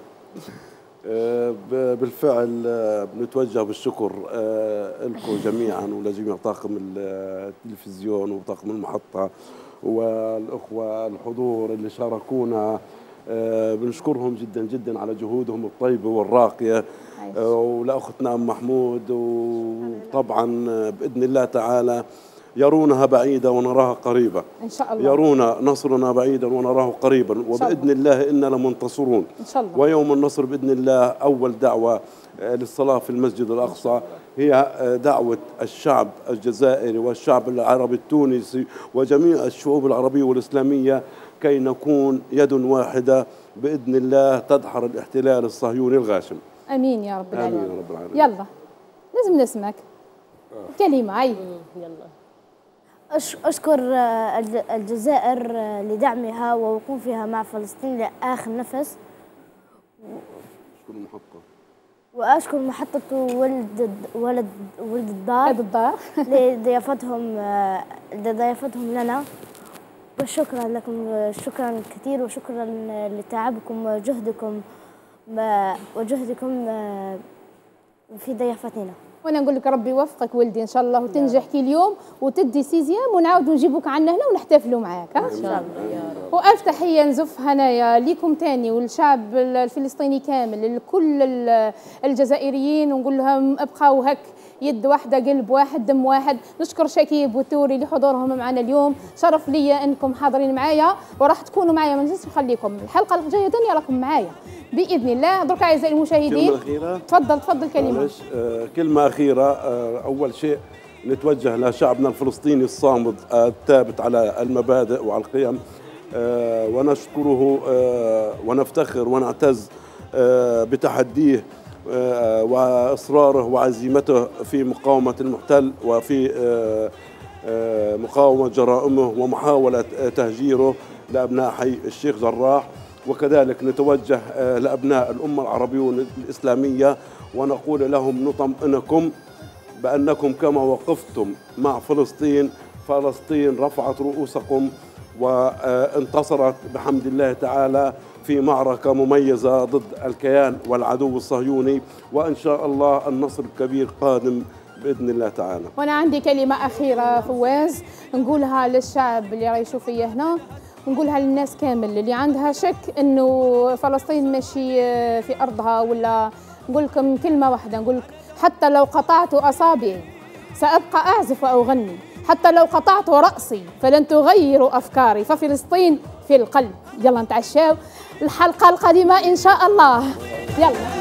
بالفعل بنتوجه بالشكر لكم جميعا ولجميع طاقم التلفزيون وطاقم المحطة والأخوة الحضور اللي شاركونا، بنشكرهم جدا جدا على جهودهم الطيبة والراقية، ولأختنا أم محمود، وطبعا بإذن الله تعالى يرونها بعيدة ونراها قريبة إن شاء الله. يرون نصرنا بعيدا ونراه قريبا، وبإذن الله إننا لمنتصرون إن شاء الله. ويوم النصر بإذن الله أول دعوة للصلاة في المسجد الأقصى هي دعوة الشعب الجزائري والشعب العربي التونسي وجميع الشعوب العربية والإسلامية كي نكون يد واحدة بإذن الله تدحر الاحتلال الصهيوني الغاشم. امين يا رب العالمين. امين يا رب العالمين. يلا لازم نسمعك كلمه. اي يلا. أشكر الجزائر لدعمها ووقوفها مع فلسطين لآخر نفس. أشكر المحطة. وأشكر محطة ولد الدار لضيافتهم لنا. وشكرا لكم، شكرا كثير، وشكرا لتعبكم وجهدكم في ضيافتنا. وانا نقول لك ربي يوفقك ولدي ان شاء الله وتنجح كل يوم وتدي سيزيام ونعاودوا نجيبوك عنا هنا ونحتفلوا معاك. ان شاء الله يا رب. والف تحيه نزف هنايا ليكم تاني والشعب الفلسطيني كامل لكل الجزائريين، ونقول لهم ابقوا هك يد واحده قلب واحد دم واحد. نشكر شكيب وتوري لحضورهم معنا اليوم، شرف لي انكم حاضرين معايا وراح تكونوا معايا، ما نجلسش نخليكم الحلقه الجايه ثانيه راكم معايا باذن الله. درك اعزائي المشاهدين تفضل كلمه. كلمه اخيره. اول شيء نتوجه لشعبنا الفلسطيني الصامد الثابت على المبادئ وعلى القيم، ونشكره ونفتخر ونعتز بتحديه وإصراره وعزيمته في مقاومة المحتل وفي مقاومة جرائمه ومحاولة تهجيره لأبناء حي الشيخ جراح. وكذلك نتوجه لأبناء الأمة العربية والإسلامية ونقول لهم نطمئنكم بأنكم كما وقفتم مع فلسطين رفعت رؤوسكم وانتصرت بحمد الله تعالى في معركة مميزة ضد الكيان والعدو الصهيوني، وإن شاء الله النصر الكبير قادم بإذن الله تعالى. وأنا عندي كلمة أخيرة فواز نقولها للشعب اللي رايشوا فيا هنا، ونقولها للناس كامل اللي عندها شك إنه فلسطين ماشي في أرضها، ولا نقول لكم كلمة واحدة، نقول لك حتى لو قطعت أصابعي سأبقى أعزف وأغني، حتى لو قطعت رأسي فلن تغيروا أفكاري، ففلسطين في القلب. يلا نتعشاو الحلقة القادمة إن شاء الله. يلا.